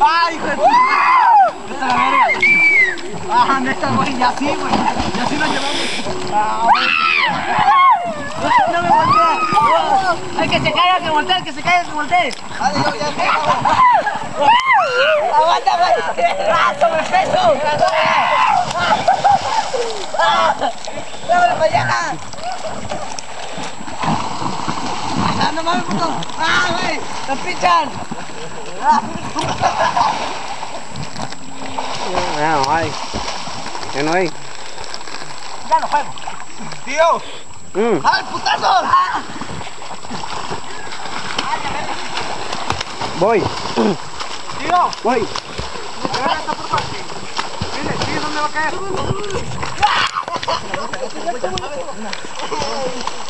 ¡Ay, hijo de puta! ¡Esta es la verga! ¡Ah, neta, güey! ¡Ya sí, güey! ¡Ya sí lo llevamos! ¡Ah, ¡no me voltees! ¡Ay, que se caiga, que voltee! ¡Que se caiga, que voltee! ¡Vale, yo ya estoy! ¡Aguanta, güey! ¡Ah, sobrepeso! ¡Dámelo para allá! ¡Ah, no mames, puto! ¡Ah, güey! ¡Nos pinchan! Ya no hay. Ya no hay. ¡Ya no juego! ¡Tío! ¡Ah, el putazo! ¡Ah! Voy. ¡Tío! Voy. ¡Está por parte! ¡Mire, sí, ¿dónde va a caer?